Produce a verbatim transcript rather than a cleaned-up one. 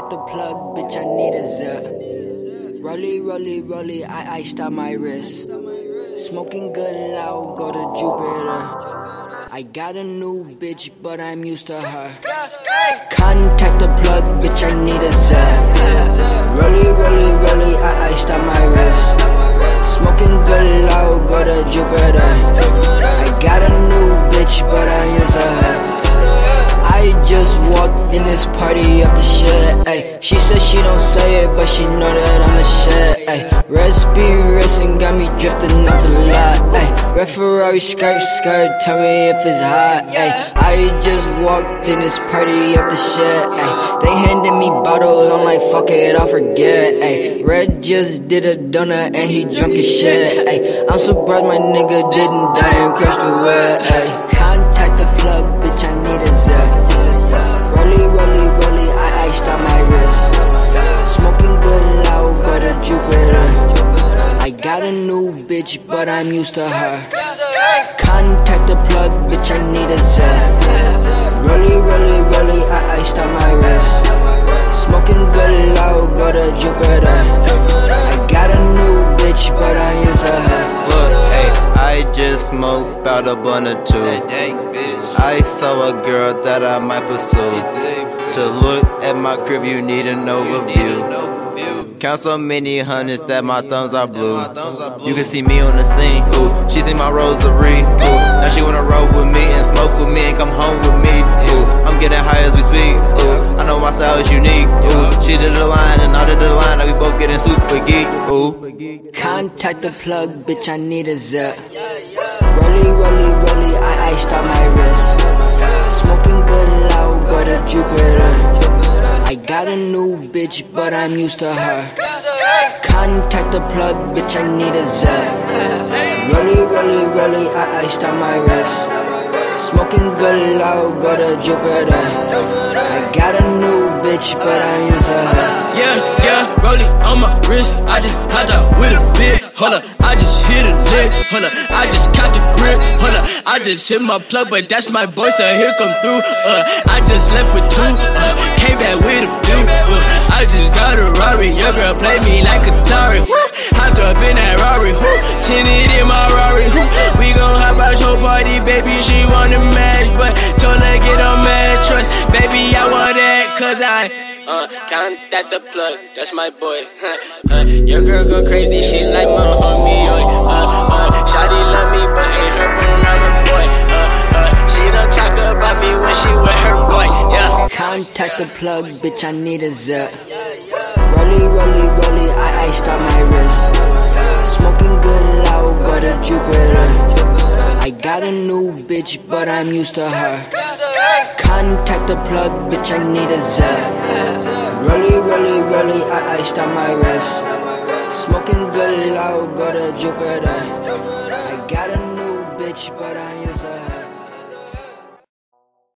Contact the plug, bitch, I need a zip. Rolly, rolly, rolly, I iced out my wrist. Smoking good and loud, go to Jupiter. I got a new bitch, but I'm used to her. Contact the plug, bitch, I need a zip. Rolly, rolly, rolly, I iced out my wrist. Smoking good and loud, go to Jupiter. I got a new bitch, but I'm used to her. I just walked in this party off the shit, ayy. She said she don't say it, but she know that I'm the shit, ayy. Rest be racing, got me drifting off the lot, ayy. Red Ferrari skirt, skirt, tell me if it's hot, ayy. I just walked in this party off the shit, ayy. They handed me bottles, I'm like, fuck it, I'll forget, ayy. Red just did a donut and he drunk as shit, ayy. I'm surprised my nigga didn't die and crashed the way, ayy. Contact the plug, bitch, I need a zip. Rolly, rolly, rolly, I iced out my wrist. Smoking good and loud, go to Jupiter. I got a new bitch, but I'm used to her. Contact the plug, bitch, I need a zip. Rolly, rolly, rolly, I iced out my wrist. Smoking good and loud, go to Jupiter. I got a new bitch, but I'm used to her. Look, hey, I just smoked about a blunt or two. I saw a girl that I might pursue. To look at my crib, you need an overview. Count so many hundreds that my thumbs are blue. You can see me on the scene, ooh. She seen my rosary, ooh. Now she wanna roll with me and smoke with me and come home with me, ooh. I'm getting high as we speak, ooh. I know my style is unique, ooh. She did the line and I did the line, now we both getting super geek, ooh. Contact the plug, bitch, I need a zip. Rolly, rolly, rolly, I iced out my wrist. Smoking good and loud, go to Jupiter. I got a new bitch, but I'm used to her. Contact the plug, bitch, I need a zip. Rolly, rolly, rolly, I iced out my wrist. Smoking good and loud, go to Jupiter. I got a new bitch, but I'm used to her. Yeah, yeah, rolling on my wrist. I just hopped out with a bit. Hold up, I just hit a lick. Hold up, I just caught the grip. Hold up, I just hit my plug, but that's my boy, so here come through. Uh, I just left with two. Uh, came back with a few. Uh, I just got a Rari. Your girl play me like Atari. Hopped up in that Rari. Woo. Tinted in my Rari. Woo. We gon' hop out your party, baby. She wanna match, but told her get on mattress. Baby, I want that, cause I. Uh, contact the plug, that's my boy. uh, your girl go crazy, she like my homie. Uh, uh, Shawty love me, but ain't her from another boy. Uh, uh, she don't talk about me when she with her boy. Yeah. Contact the plug, bitch, I need a zip. Rolly, rolly, rolly, I iced out my wrist. Smoking good and loud, go to Jupiter. I got a new bitch, but I'm used to her. Contact the plug, bitch, I need a zip. Rolly, rolly, rolly, I iced out my wrist. Smoking good and loud, go to Jupiter. I got a new bitch, but I'm used to her.